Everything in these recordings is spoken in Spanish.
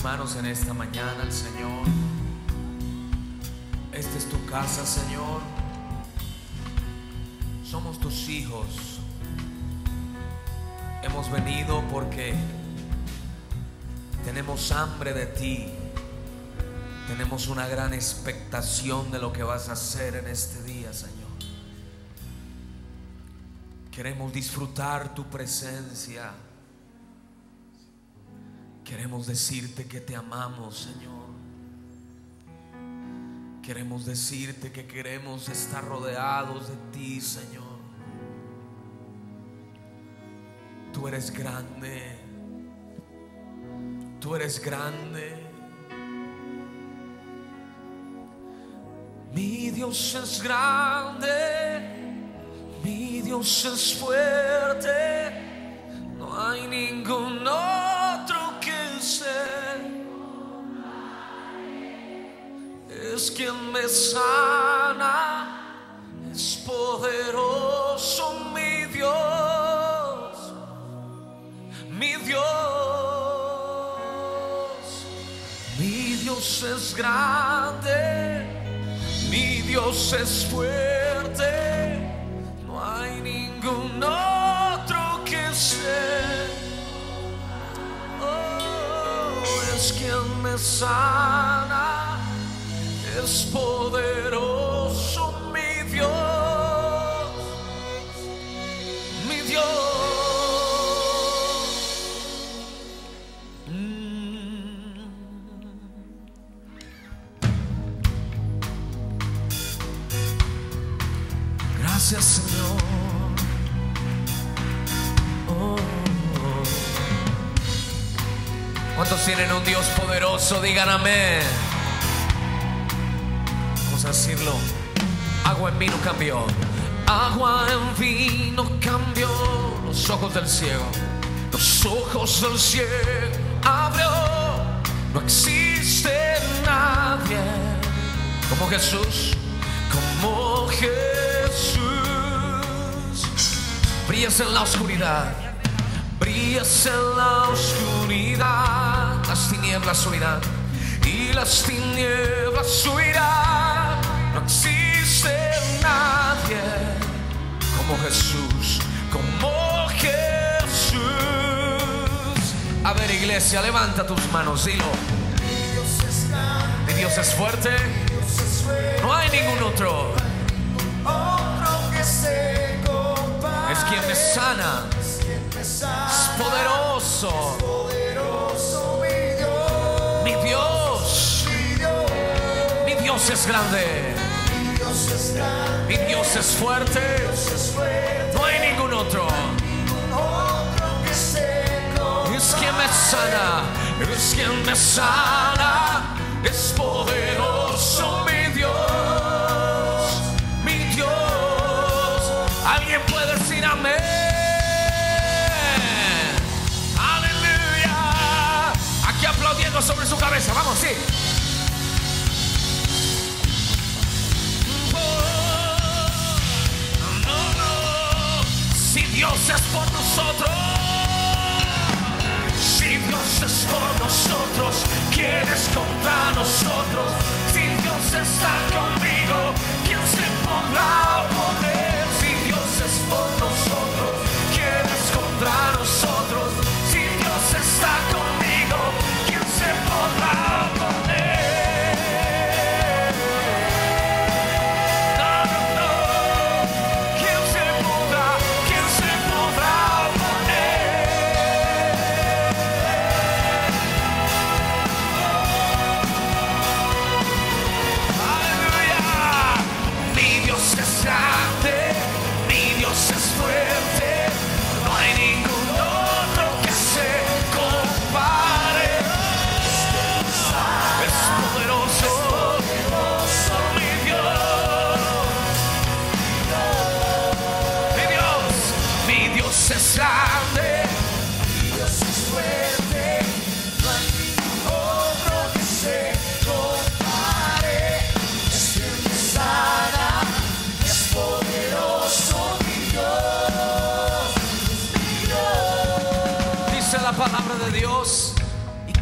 manos en esta mañana al Señor. Esta es tu casa, Señor. Somos tus hijos. Hemos venido porque tenemos hambre de ti. Tenemos una gran expectación de lo que vas a hacer en este día, Señor. Queremos disfrutar tu presencia. Queremos decirte que te amamos, Señor. Queremos decirte que queremos estar rodeados de ti, Señor. Tú eres grande. Tú eres grande. Mi Dios es grande. Mi Dios es fuerte. No hay ningún otro que sé. Es quien me sana. Es poderoso mi Dios. Mi Dios. Mi Dios es grande. Mi Dios es fuerte. No hay ningún otro que sé. Oh, es quien me sana. Es poderoso mi Dios. Mi Dios. Gracias, Señor. Oh. ¿Cuántos tienen un Dios poderoso? Digan amén. Vamos a decirlo. Agua en vino cambió. Agua en vino cambió los ojos del ciego. Los ojos del ciego abrió. No existe nadie como Jesús. Como Jesús. Brillas en la oscuridad. Brillas en la oscuridad. Las tinieblas huirán. Y las tinieblas huirán. No existe nadie como Jesús. Como Jesús. A ver, iglesia, levanta tus manos, dilo. Mi Dios es grande. Mi Dios es fuerte. No hay ningún otro. Que se compare. Es quien me sana. Es poderoso. Mi Dios. Mi Dios es grande. Mi Dios es fuerte. No hay ningún otro. Es quien me sana. Es quien me sana. Es poderoso mi Dios. Mi Dios. ¿Alguien puede decir amén? Aleluya. Aquí aplaudiendo sobre su cabeza. Vamos, sí. Si Dios es por nosotros. Si Dios es por nosotros, ¿quién es contra nosotros? Si Dios está conmigo, ¿quién se podrá oponer? Si Dios es por nosotros, ¿quién es contra nosotros? Si Dios está conmigo, ¿quién se podrá oponer? ¿Quién se podrá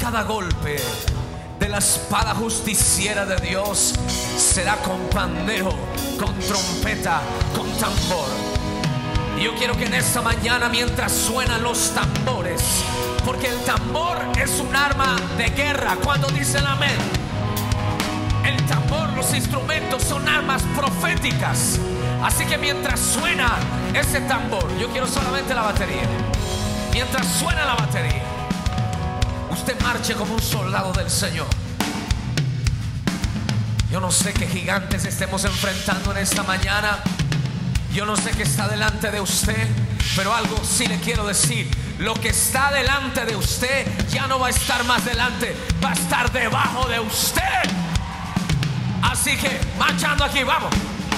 cada golpe de la espada justiciera de Dios será con pandero, con trompeta, con tambor. Y yo quiero que en esta mañana, mientras suenan los tambores, porque el tambor es un arma de guerra. Cuando dicen amén, el tambor, los instrumentos son armas proféticas. Así que mientras suena ese tambor, yo quiero solamente la batería. Mientras suena la batería, usted marche como un soldado del Señor. Yo no sé qué gigantes estemos enfrentando en esta mañana. Yo no sé qué está delante de usted, pero algo sí le quiero decir: lo que está delante de usted ya no va a estar más delante, va a estar debajo de usted. Así que marchando aquí, vamos.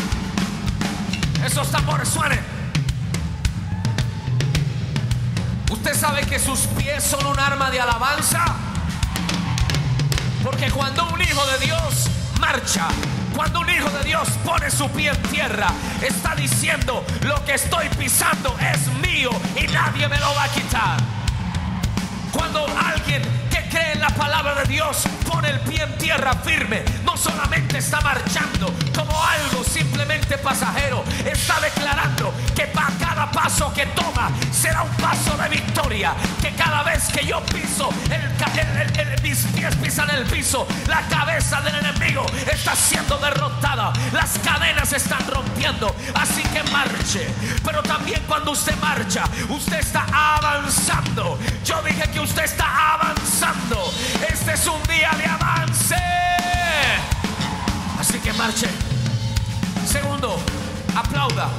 Esos tambores suenen. Usted sabe que sus pies son un arma de alabanza, porque cuando un hijo de Dios marcha, cuando un hijo de Dios pone su pie en tierra, está diciendo: lo que estoy pisando es mío y nadie me lo va a quitar. Cuando alguien que cree en la palabra de Dios pone el pie en tierra firme, no solamente está marchando como algo simplemente pasajero, está declarando que para cada paso que toma será un paso de victoria. Que cada vez que yo piso, mis pies pisan el piso, la cabeza del enemigo está siendo derrotada, las cadenas se están rompiendo. Así que marche. Pero también cuando usted marcha, usted está avanzando. Yo dije que usted está avanzando. Este es un día de avance. Así que marche. Segundo, aplauda.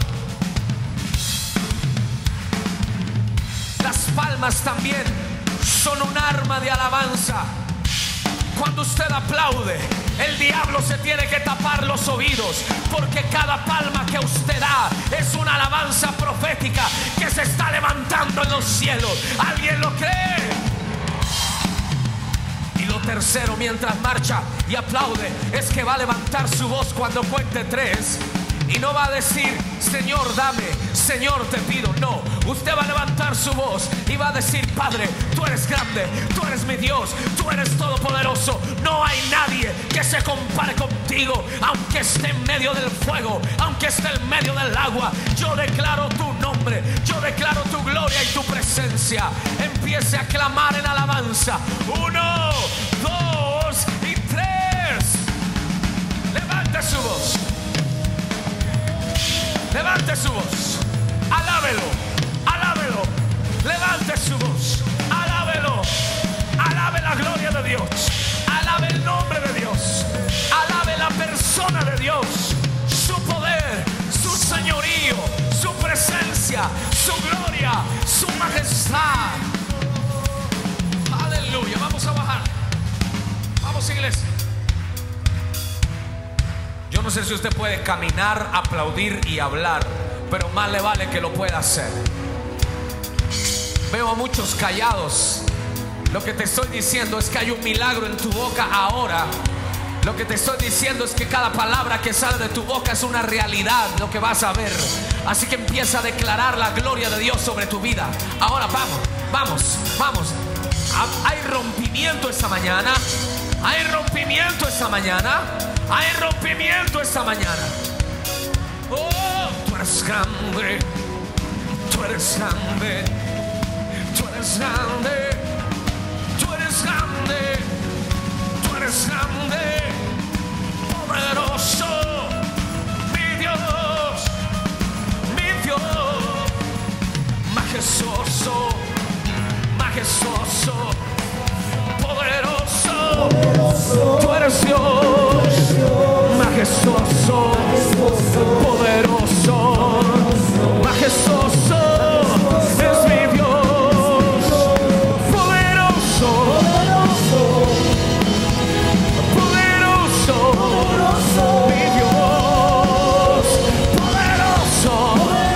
Las palmas también son un arma de alabanza. Cuando usted aplaude, el diablo se tiene que tapar los oídos, porque cada palma que usted da es una alabanza profética que se está levantando en los cielos. ¿Alguien lo cree? Y lo tercero, mientras marcha y aplaude, es que va a levantar su voz cuando cuente 3. Y no va a decir: Señor, dame, Señor, te pido. No, usted va a levantar su voz y va a decir: Padre, tú eres grande, tú eres mi Dios, tú eres todopoderoso. No hay nadie que se compare contigo. Aunque esté en medio del fuego, aunque esté en medio del agua, yo declaro tu nombre, yo declaro tu gloria y tu presencia. Empiece a clamar en alabanza. 1, 2 y 3. Levante su voz. Levante su voz, alábelo, alábelo, levante su voz, alábelo, alabe la gloria de Dios, alabe el nombre de Dios, alabe la persona de Dios, su poder, su señorío, su presencia, su gloria, su majestad. Aleluya. Vamos a bajar. Vamos, iglesia. Yo no sé si usted puede caminar, aplaudir y hablar, pero más le vale que lo pueda hacer. Veo a muchos callados. Lo que te estoy diciendo es que hay un milagro en tu boca ahora. Lo que te estoy diciendo es que cada palabra que sale de tu boca es una realidad, lo que vas a ver. Así que empieza a declarar la gloria de Dios sobre tu vida. Ahora vamos. Hay rompimiento esta mañana. Hay rompimiento esta mañana. Hay rompimiento esta mañana. Oh, tú eres grande. Tú eres grande. Tú eres grande. Tú eres grande. Tú eres grande. Poderoso. Mi Dios. Mi Dios. Majestuoso. Majestuoso. Poderoso. Tú eres Dios. Majestuoso, poderoso, majestuoso, es mi Dios, poderoso, poderoso, mi Dios, poderoso,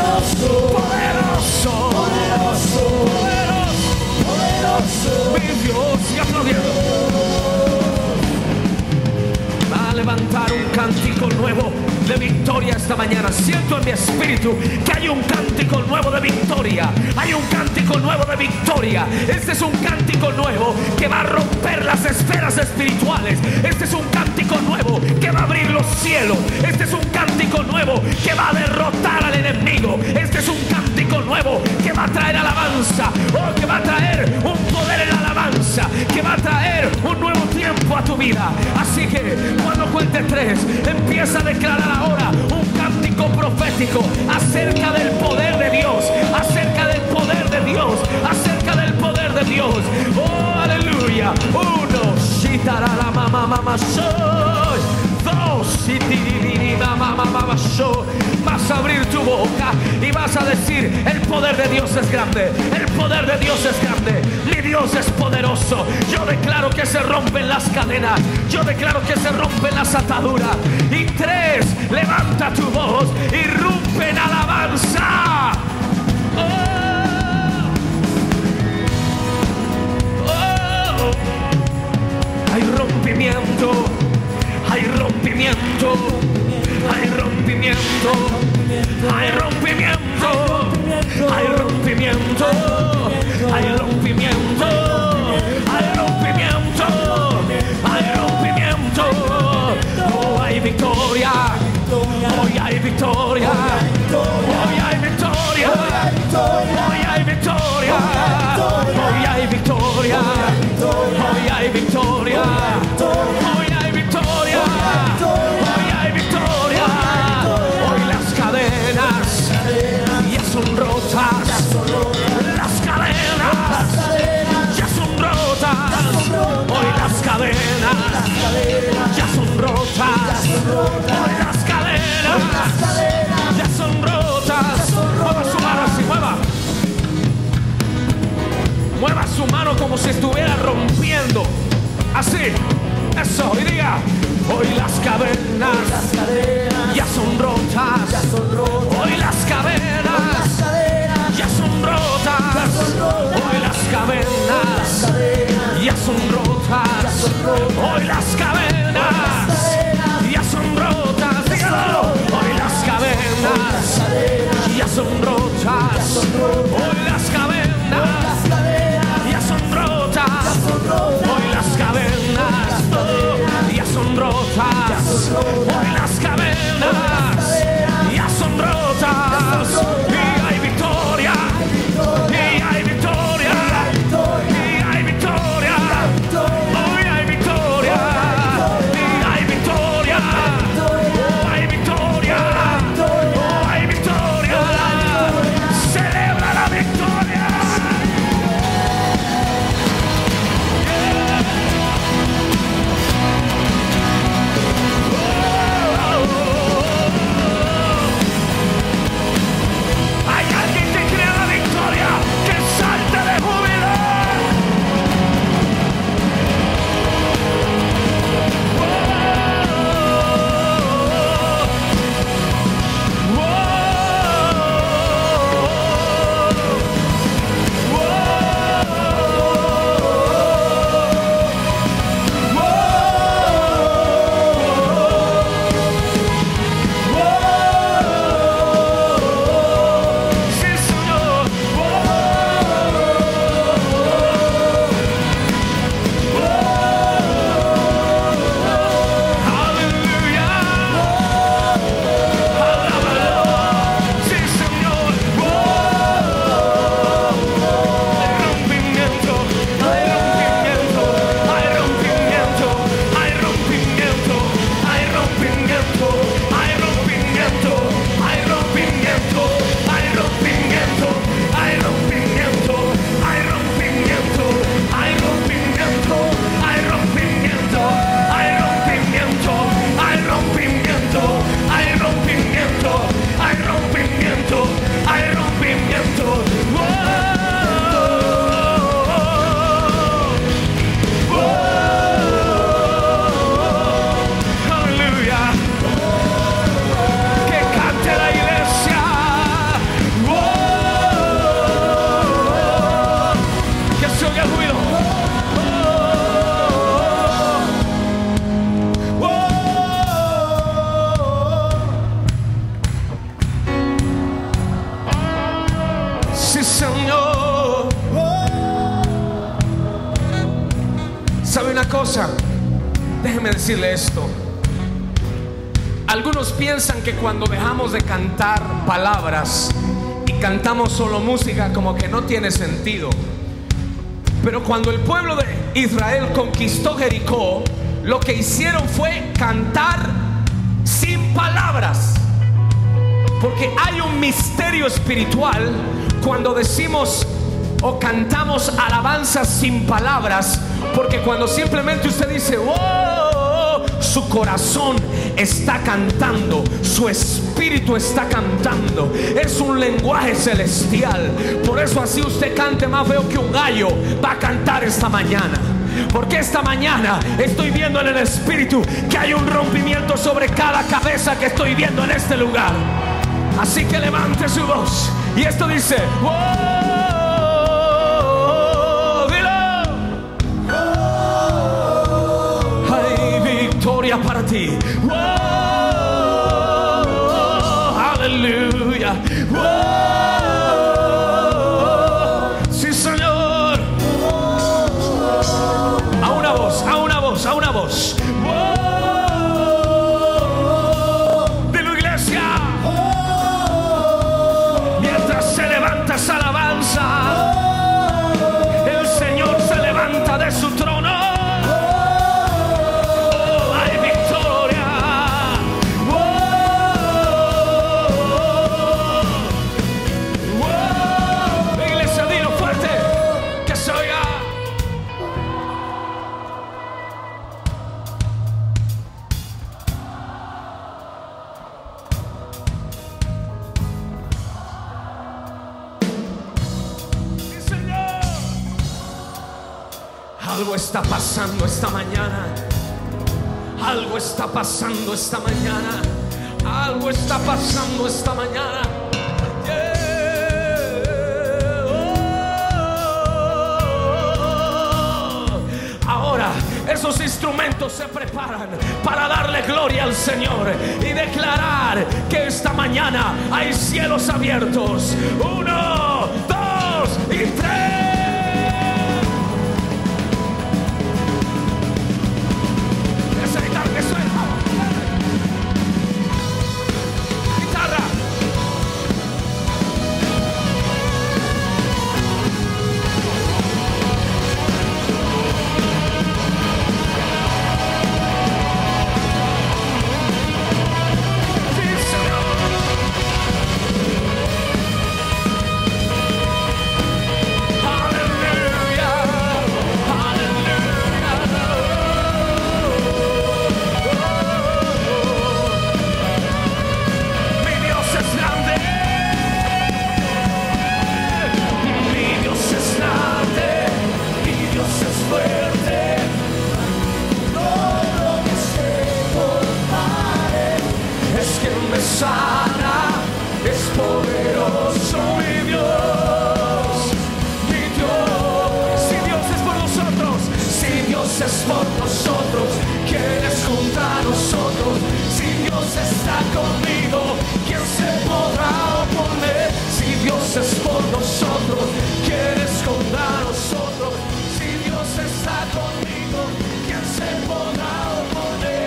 poderoso, mi Dios. Y aplaudiendo. Va a levantar un cántico nuevo de victorias esta mañana siento en mi espíritu que hay un cántico nuevo de victoria. Hay un cántico nuevo de victoria. Este es un cántico nuevo que va a romper las esferas espirituales. Este es un cántico nuevo que va a abrir los cielos. Este es un cántico nuevo que va a derrotar al enemigo. Este es un cántico nuevo que va a traer alabanza. Oh, que va a traer un poder en la alabanza, que va a traer un nuevo tiempo a tu vida. Así que cuando cuente 3, empieza a declarar ahora un cántico profético acerca del poder de Dios, acerca del poder de Dios, acerca del poder de Dios. Oh, aleluya. 1, shitara la mama mama soy. 2, shitiri mama mama soy. Vas a abrir tu boca y vas a decir: el poder de Dios es grande, el poder de Dios es grande, mi Dios es poderoso. Yo declaro que se rompen las cadenas, yo declaro que se rompen las ataduras. Y 3, levanta tu voz y rompe en alabanza. Oh, oh. Hay rompimiento, hay rompimiento, hay rompimiento, hay rompimiento, hay rompimiento, hay rompimiento, hay rompimiento, hay rompimiento. Oh, hay victoria, hoy hay victoria, hoy hay victoria, hoy hay victoria, hoy hay victoria, hoy hay victoria, hoy hay victoria, hoy hay victoria. Hoy las cadenas ya son rotas, las cadenas ya son rotas, hoy las cadenas ya son rotas, hoy las cadenas ya son rotas. Mueva su mano así, mueva su mano como si estuviera rompiendo, así, eso, y diga: hoy las cadenas ya son rotas, hoy las cadenas ya son rotas, hoy las cadenas ya son rotas, hoy las cadenas ya son rotas, dígalo: hoy las cadenas ya son rotas, hoy las cadenas ya son rotas, hoy las cadenas ya son rotas, hoy las cadenas ya son rotas. Y hay victoria, y hay victoria, y hay victoria, hoy hay victoria, y hay victoria, oh, hay victoria, oh, hay victoria. Celebra la victoria. cosa? Déjeme decirle esto. Algunos piensan que cuando dejamos de cantar palabras y cantamos solo música, como que no tiene sentido. Pero cuando el pueblo de Israel conquistó Jericó, lo que hicieron fue cantar sin palabras. Porque hay un misterio espiritual cuando decimos o cantamos alabanzas sin palabras. Porque cuando simplemente usted dice "oh", su corazón está cantando, su espíritu está cantando. Es un lenguaje celestial. Por eso así usted cante más feo que un gallo, va a cantar esta mañana. Porque esta mañana estoy viendo en el espíritu que hay un rompimiento sobre cada cabeza que estoy viendo en este lugar. Así que levante su voz. Y esto dice "oh", dilo. Hay victoria para ti. Oh, aleluya. Oh, sí, Señor. A una voz, a una voz, a una voz. Dilo, iglesia. Mientras se levanta esa alabanza, el Señor se levanta de su trono. Oh, hay victoria. Iglesia, dilo fuerte, que se oiga. Sí, Señor. Algo está pasando esta mañana. Algo está pasando esta mañana. Algo está pasando esta mañana. Yeah. Oh. Ahora esos instrumentos se preparan para darle gloria al Señor y declarar que esta mañana hay cielos abiertos. 1, 2 y 3. Sana, es poderoso mi Dios, mi Dios. Si Dios es por nosotros, si Dios es por nosotros, ¿quién es contra nosotros? Si Dios está conmigo, ¿quién se podrá oponer? Si Dios es por nosotros, ¿quién es contra nosotros? Si Dios está conmigo, ¿quién se podrá oponer?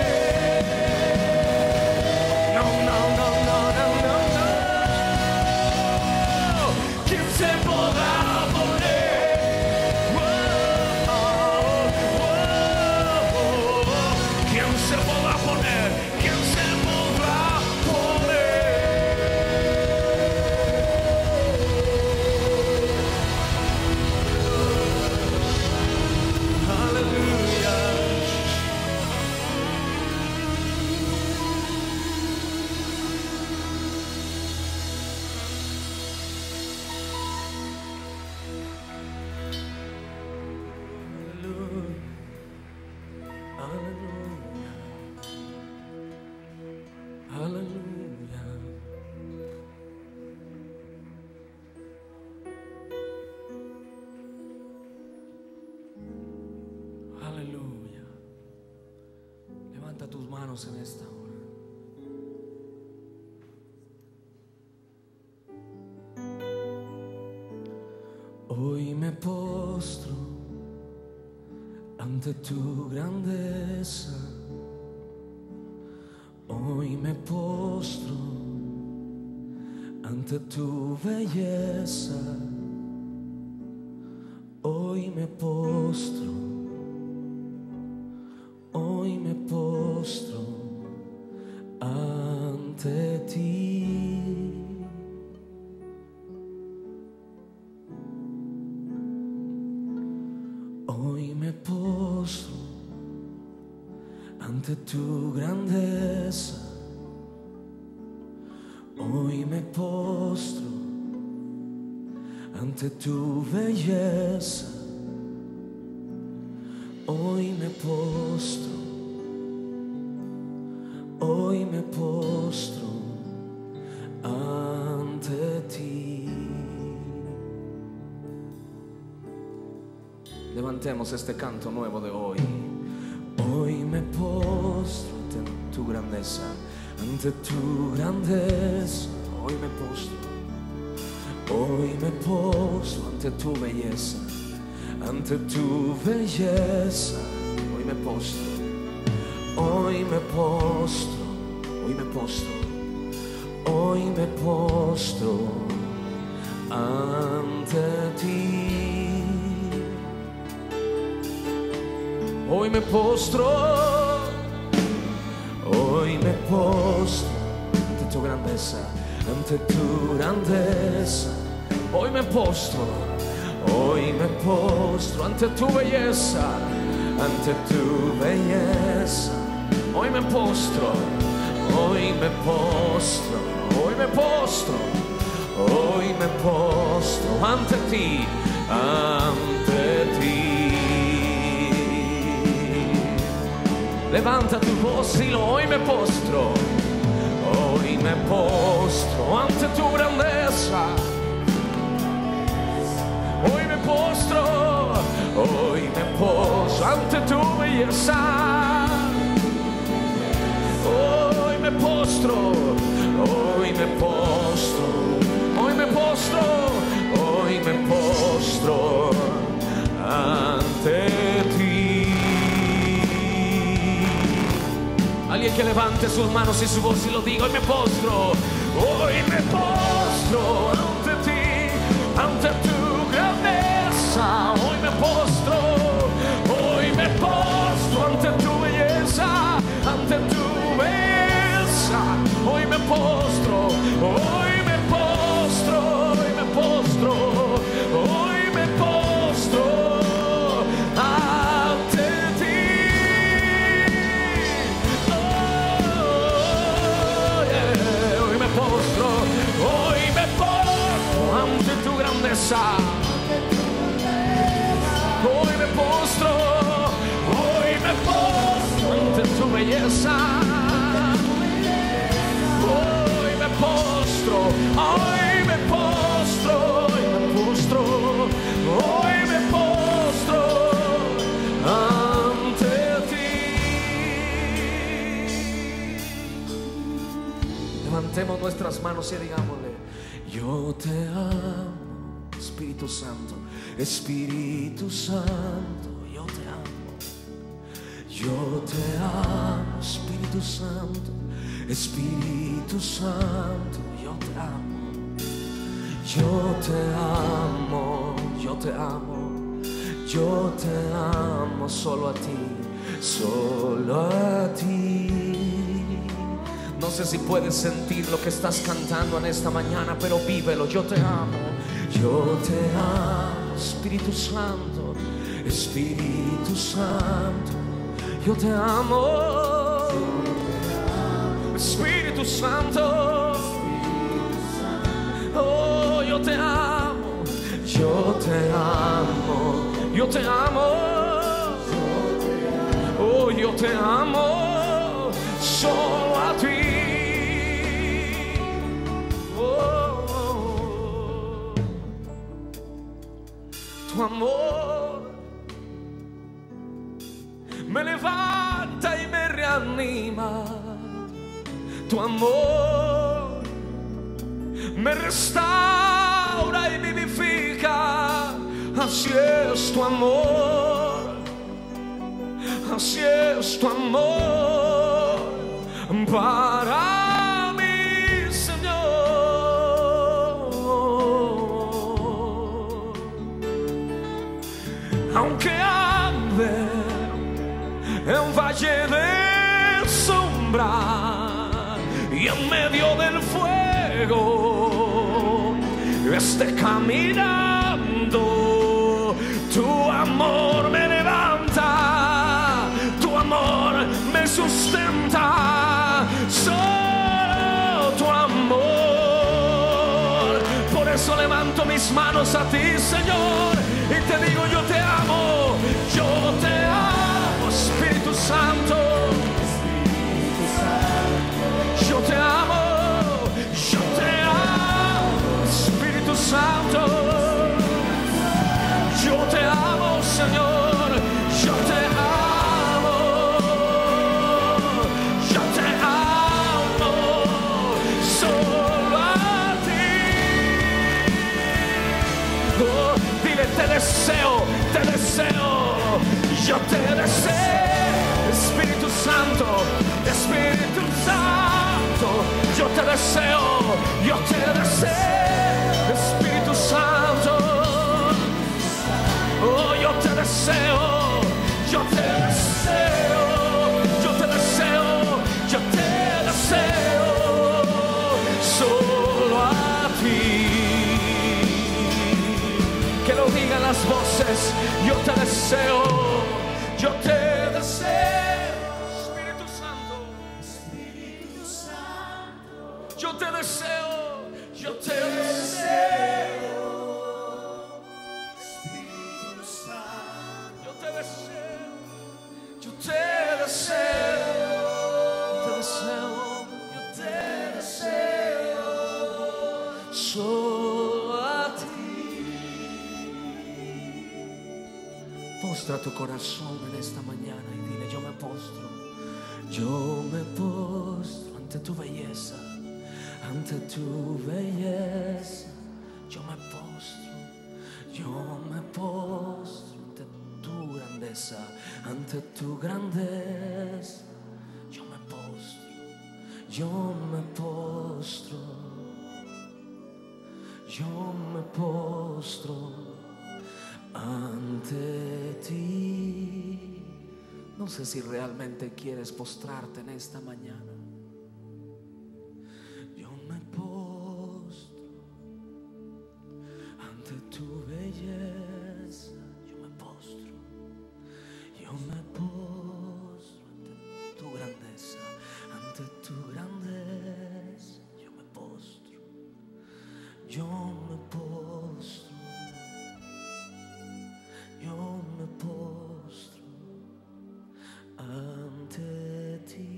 Aleluya. Levanta tus manos en esta hora. Hoy me postro ante ante tu grandeza. Hoy me postro ante tu belleza. Hoy me postro, hoy me postro ante ti. Hoy me postro ante tu grandeza. Hoy me postro ante tu belleza. Hoy me postro, hoy me postro ante ti. Levantemos este canto nuevo de hoy. Hoy me postro ante tu grandeza, ante tu grandeza. Hoy me postro, hoy me postro ante tu belleza, ante tu belleza. Hoy me postro, hoy me postro, hoy me postro, hoy me postro ante ti. Hoy me postro, hoy me postro ante tu grandeza, ante tu grandeza. Hoy me postro, hoy me postro ante tu belleza, ante tu belleza. Hoy me postro, hoy me postro, hoy me postro, hoy me postro ante ti, ante ti. Levanta tu voz, dilo, hoy me postro, hoy me postro ante tu grandeza. Hoy me postro, hoy me postro ante tu belleza. Hoy me postro, hoy me postro, hoy me postro, hoy me postro ante ti. Alguien que levante sus manos y su voz y lo diga, hoy me postro, hoy me postro ante ti, ante tu grandeza. Hoy me postro, hoy me postro ante tu belleza, ante tu belleza. Hoy me postro, hoy me postro, hoy me postro, hoy me postro ante ti. Oh, yeah. Hoy me postro, hoy me postro ante tu grandeza. Hoy me postro, hoy me postro ante tu belleza. Hoy me postro, hoy me postro, hoy me postro, hoy me postro ante ti. Levantemos nuestras manos y digámosle, yo te amo, Espíritu Santo. Espíritu Santo, yo te amo. Yo te amo, Espíritu Santo. Espíritu Santo, yo te amo. Yo te amo, yo te amo. Yo te amo solo a ti, solo a ti. No sé si puedes sentir lo que estás cantando en esta mañana, pero vívelo. Yo te amo, yo te amo. Espíritu Santo, Espíritu Santo, yo te amo. Espíritu Santo, oh, yo te amo, yo te amo, yo te amo, oh, yo te amo, solo a ti. Tu amor me levanta y me reanima. Tu amor me restaura y vivifica. Así es tu amor. así es tu amor para mi Señor. Aunque ande en valle de sombra y en medio del fuego esté caminando, tu amor me levanta, tu amor me sustenta, solo tu amor. Por eso levanto mis manos a ti, Señor, y te digo: yo te amo, Espíritu Santo. Yo te amo, Espíritu Santo. Yo te amo, Señor, yo te amo, yo te amo, solo a ti. Oh, dile: te deseo, yo te deseo, Espíritu Santo, Espíritu Santo. Yo te deseo, Espíritu Santo. Oh, yo te deseo, yo te deseo, yo te deseo, yo te deseo, solo a ti. Que lo digan las voces: yo te deseo, yo te deseo, Espíritu Santo, Espíritu Santo. Yo te deseo, yo te deseo. Yo te deseo, solo a ti. Postra tu corazón en esta mañana y dile: yo me postro ante tu belleza, ante tu belleza. Yo me postro ante tu grandeza, ante tu grandeza. Yo me postro ante ti. No sé si realmente quieres postrarte en esta mañana. Yo me postro ante tu belleza. Yo me postro ante tu grandeza, ante tu grandeza. Yo me postro ante ti.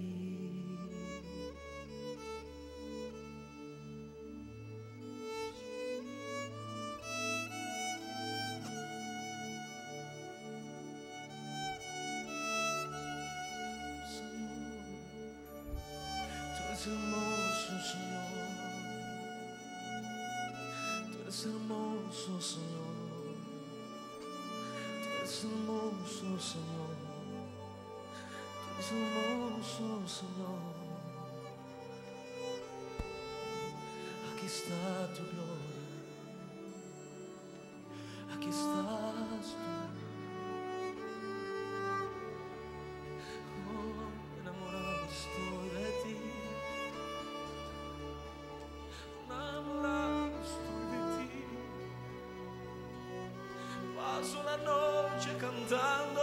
Hermoso, Señor, tú eres hermoso, Señor, tú eres hermoso, Señor, tú eres hermoso, Señor. Aquí está tu gloria, aquí estás tú. Oh, enamorado estoy de ti. Paso la noche cantando,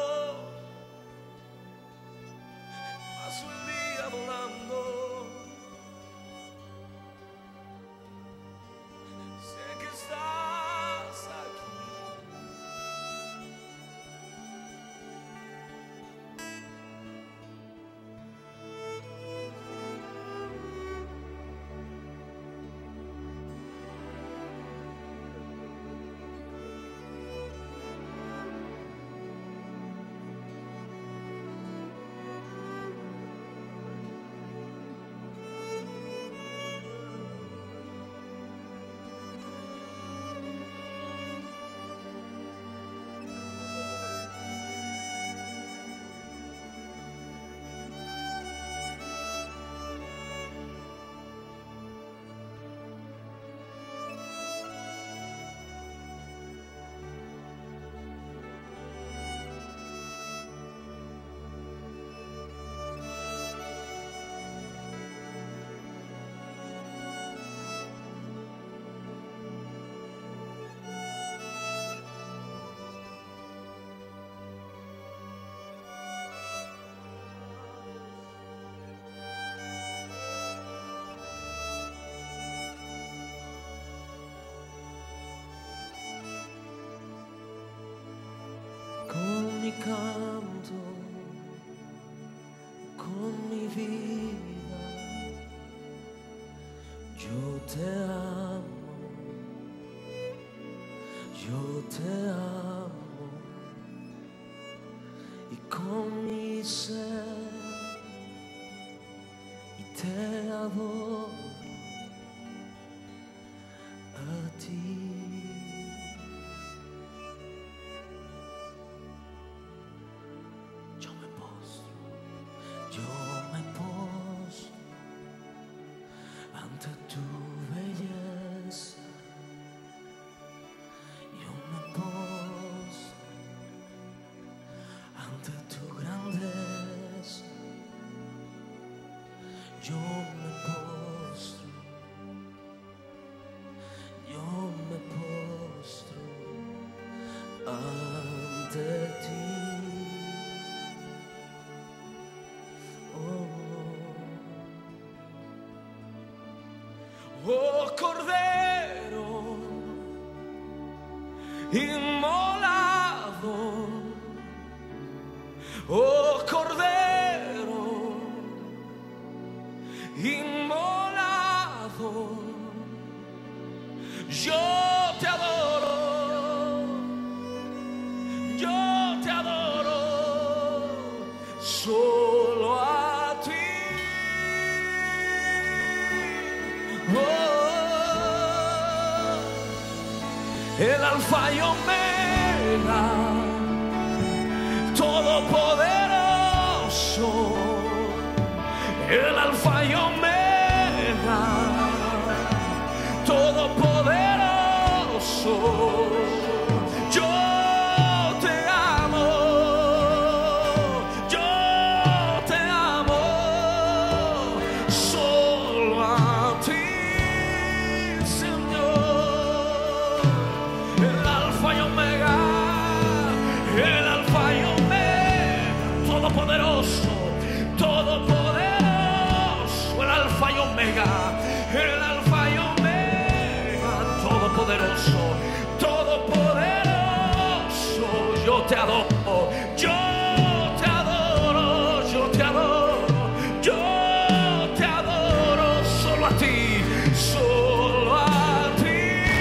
paso el día adorando. Sé que estás aquí. mi canto, con mi vida, yo te amo, yo te amo, y con mi ser, y te adoro a ti. Yo me postro ante tu belleza, yo me postro ante tu grandeza, yo me postro, yo me postro ante ti. Oh Cordero inmolado, oh Cordero inmolado, yo te adoro, yo te adoro, solo a ti. El alfa y omega, todopoderoso, el alfa y omega, todopoderoso, yo te amo, yo te amo, solo a ti. Todopoderoso, todopoderoso, el alfa y omega, el alfa y omega, todopoderoso, todopoderoso, yo te adoro, yo te adoro, yo te adoro, yo te adoro, solo a ti, solo a ti,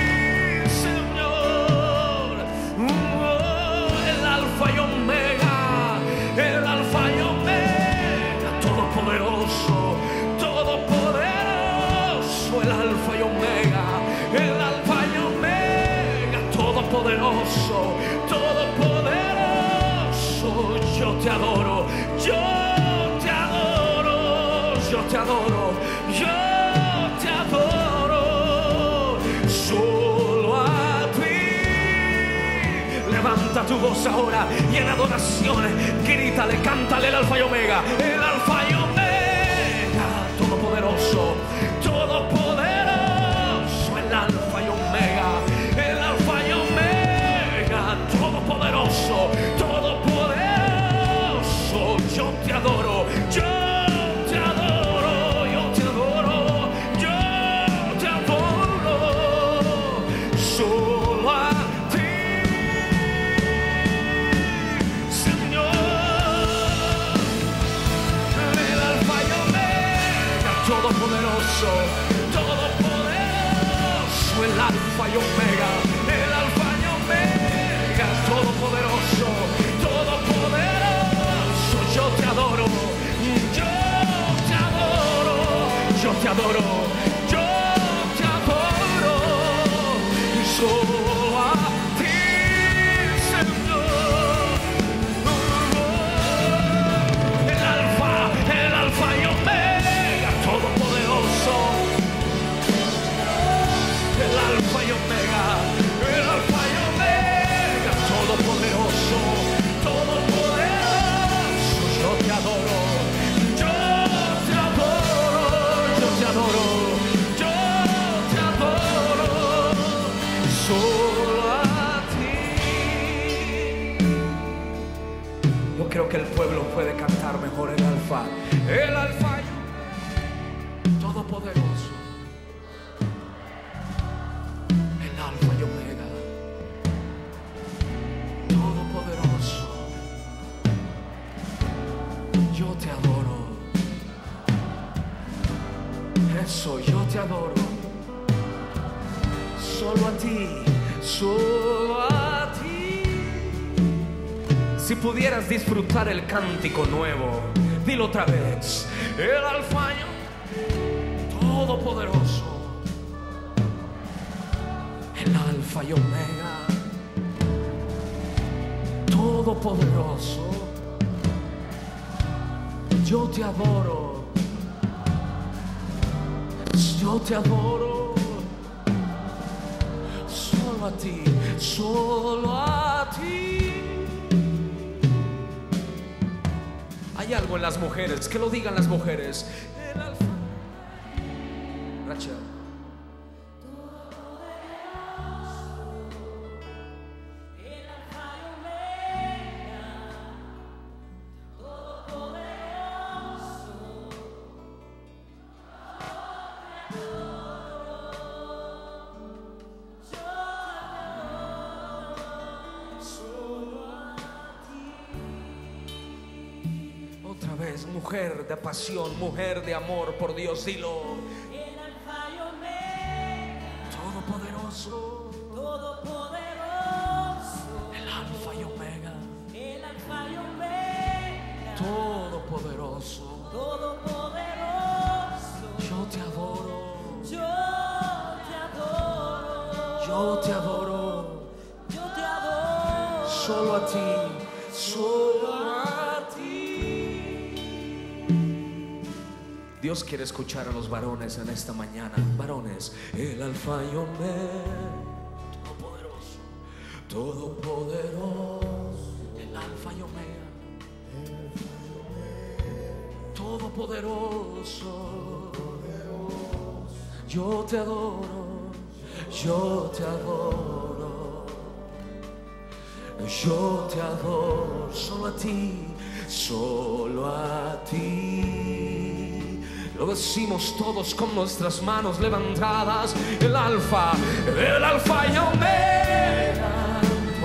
Señor, el alfa y omega. El alfa y omega, todopoderoso, todopoderoso, el alfa y omega, el alfa y omega, todopoderoso, todopoderoso, yo te adoro, yo te adoro, yo te adoro, yo te adoro, solo a ti. Levanta tu voz ahora y en adoración grítale, cántale el alfa y omega, el alfa y omega, todopoderoso, todopoderoso, el alfa y omega, el alfa y omega, todopoderoso, todopoderoso, yo te adoro, yo te adoro, yo te adoro, yo te adoro, solo a todopoderoso, todopoderoso, el alfa y omega, el alfa y omega, todopoderoso, todopoderoso, yo te adoro, yo te adoro, yo te adoro, yo te adoro, solo a ti, Señor, el alfa y omega, todopoderoso, el alfa y omega, el alfa y omega, todopoderoso, todopoderoso, yo te adoro, yo te adoro, yo te adoro, yo te adoro, solo a ti. Yo creo que el pueblo puede cantar mejor el alfa y todopoderoso, el alfa y omega, todopoderoso, Yo te adoro. Eso, yo te adoro. Solo a ti, solo a ti. Si pudieras disfrutar el cántico nuevo, dilo otra vez. El Alfa y Todopoderoso, el Alfa y Omega, Todopoderoso. Yo te adoro. Yo te adoro. Solo a ti, solo a ti. Hay algo en las mujeres, que lo digan las mujeres. El Alfa. Rachel. Otra vez, mujer de pasión, mujer de amor por Dios, dilo. El Alfa y Omega, Todopoderoso, Todopoderoso, el Alfa y Omega, el Alfa y Omega, Todopoderoso. Todopoderoso. Yo te adoro. Yo te adoro. Yo te adoro. Yo te adoro. Solo a ti, solo a ti. Dios quiere escuchar a los varones en esta mañana. Varones, el Alfa y Omega, Todopoderoso, Todopoderoso, el Alfa y Omega, Todopoderoso. Yo te adoro, yo te adoro, yo te adoro. Solo a ti, solo a ti. Lo decimos todos con nuestras manos levantadas. El Alfa y Omega,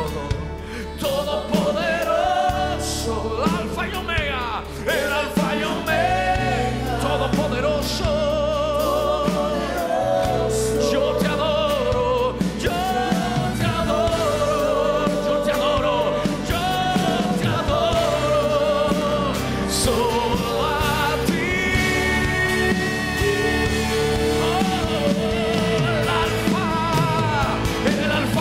Todopoderoso, el Alfa y Omega, el Alfa y Omega, Todopoderoso. Yo te adoro, yo te adoro, yo te adoro, yo te adoro. Solo a ti. El Alfa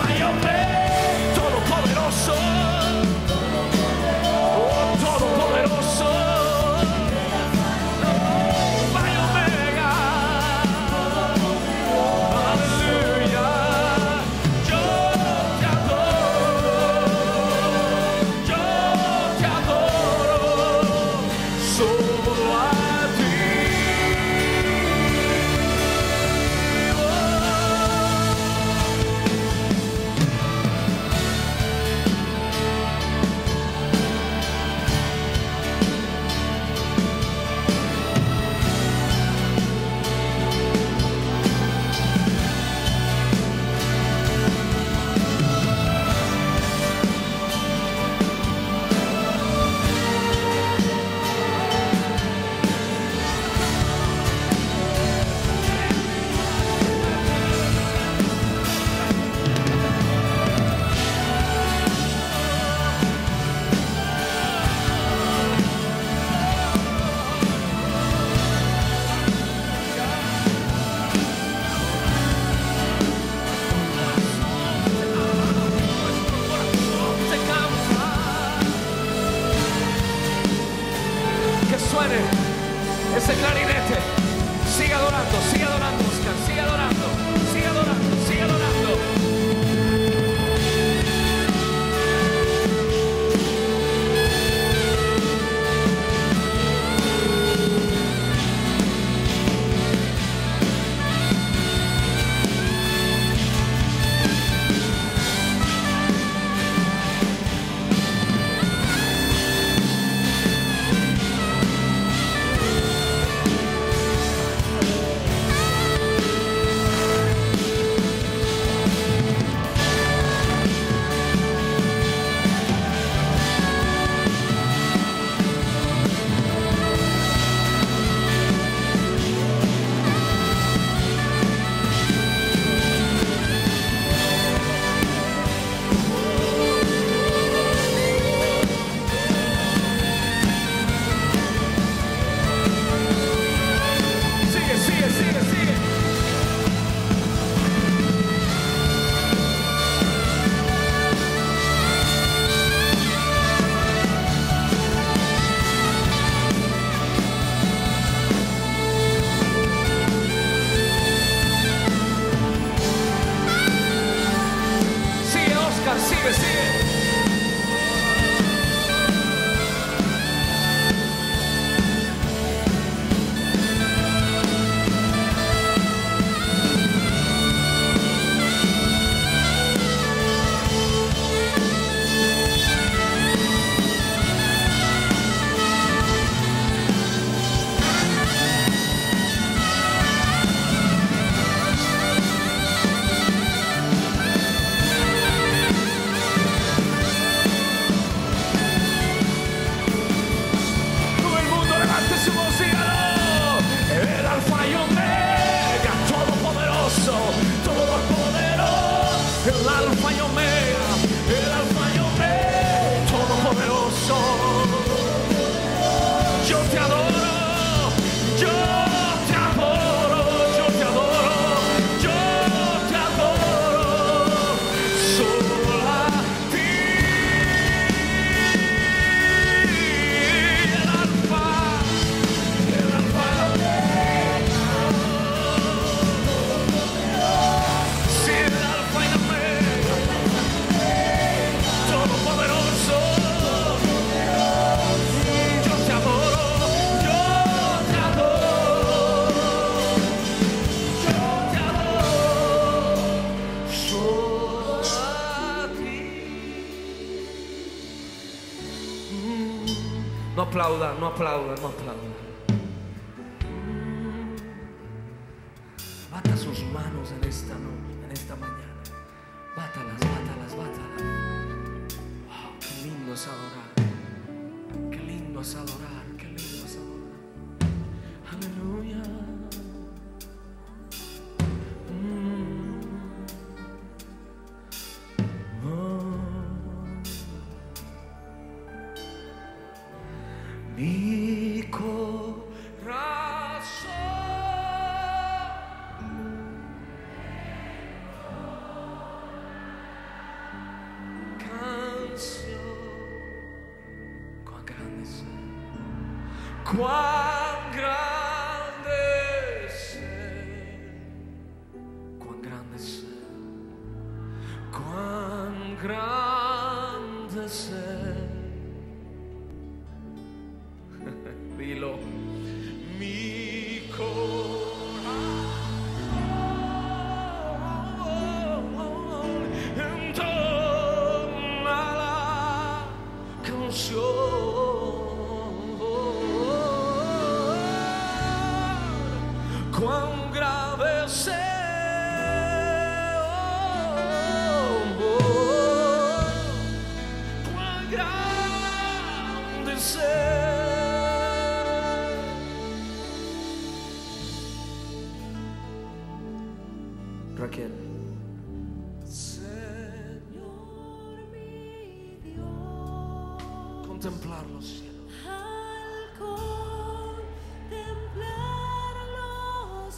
aplauda, no aplauda, no aplauda. Bata sus manos en esta noche, en esta mañana. Bátalas, bátalas, bátalas. Wow, qué lindo es adorar. Qué lindo es adorar, qué lindo es adorar. Aleluya. Mi corazón, canción, cuán grande es Él, cuán grande es Él, cuán grande es Él, cuán grande es Él. Dilo. Mi corazón entona la canción. Cuán grave es Él, cuán grande es Él. Raquel. Señor mi Dios, Contemplar los cielos. al contemplar los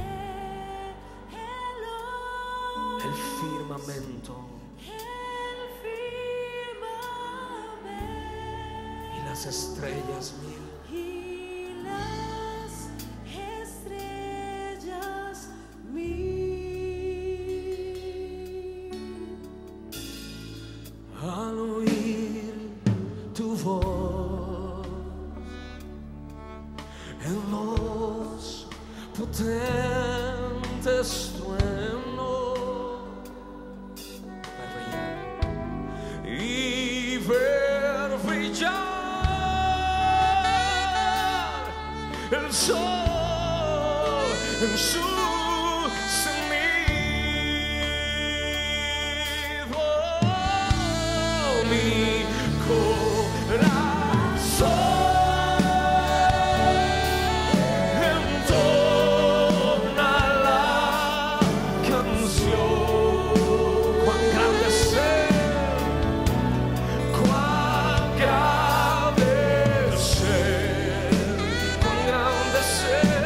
cielos, El firmamento el firmamento y las estrellas mil. y las estrellas mil. Al oír tu voz en los potentes truenos y ver brillar el sol en su sonido. Mi corazón entona la canción. Cuán grande es Él, cuán grande es Él, cuán grande es Él,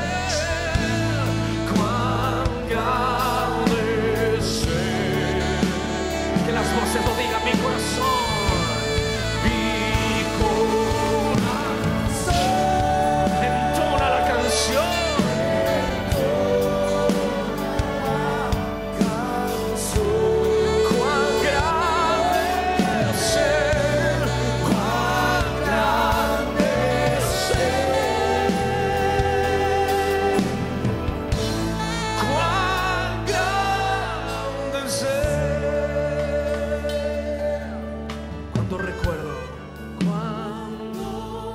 cuán grande es Él. Que las voces lo digan, mi corazón. Entona la canción. Cuán grande es Él, cuán grande es Él, cuán grande es Él. Cuando recuerdo, Cuando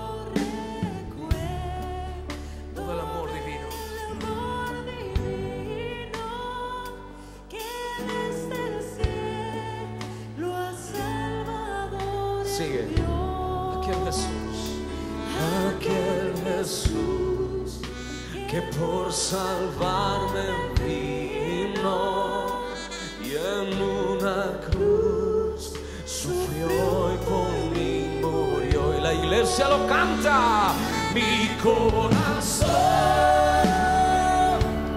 recuerdo todo el amor divino. el amor divino que desde el cielo a Salvador Sigue. envió. Aquel Jesús que por salvarme vino y en una cruz sufrió y por mí murió. Y la iglesia lo canta. Mi corazón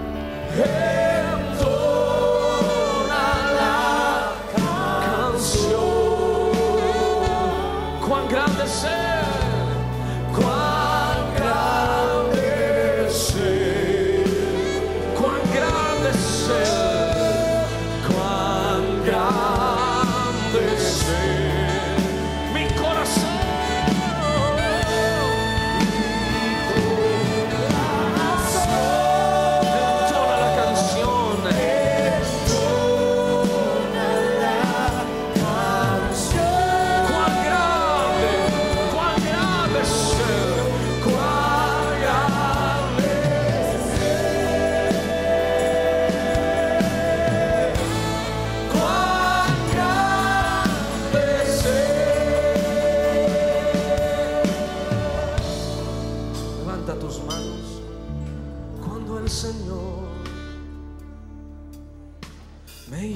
entona la canción. Cuán grande es Él, cuán grande es Él, cuán grande es Él, cuán grande es Él. Mi corazón, mi corazón.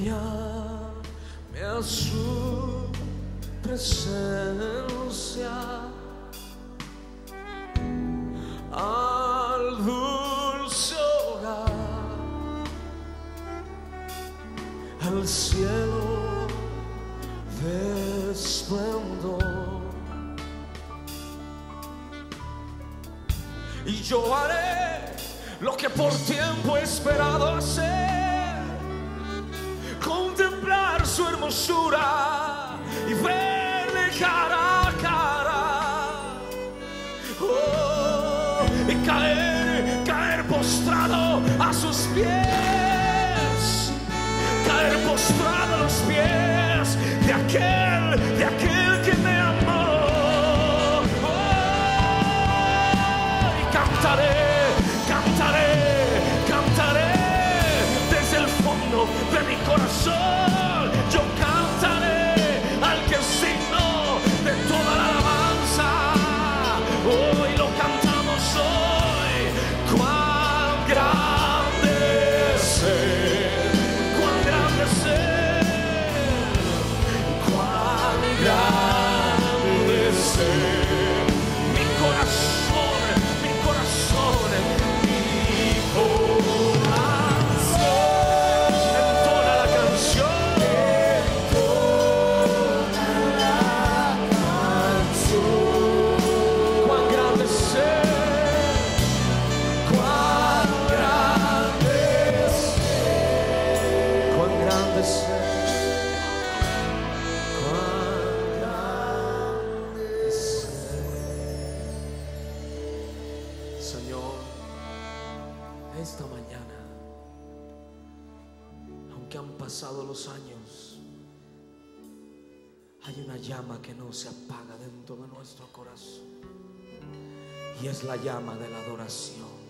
Guíame a su presencia, al dulce hogar, al cielo de esplendor. Y yo haré lo que por tiempo he esperado hacer, contemplar su hermosura y verle cara a cara. Oh, y caer postrado a sus pies, caer postrado a los pies de aquel que me amó. Oh, y cantaré, cantaré desde el fondo de mi corazón. Yo cantaré al que es digno de toda la alabanza. Hoy lo cantamos hoy. Cuán grande es Él, cuán grande es Él, cuán grande es Él. Mi corazón, mi corazón, mi corazón entona la canción, cuán grande es Él, cuán grande es Él, cuán grande es Él, cuán grande es Él. Señor, esta mañana, aunque han pasado los años, hay una llama que no se apaga dentro de nuestro corazón, y es la llama de la adoración.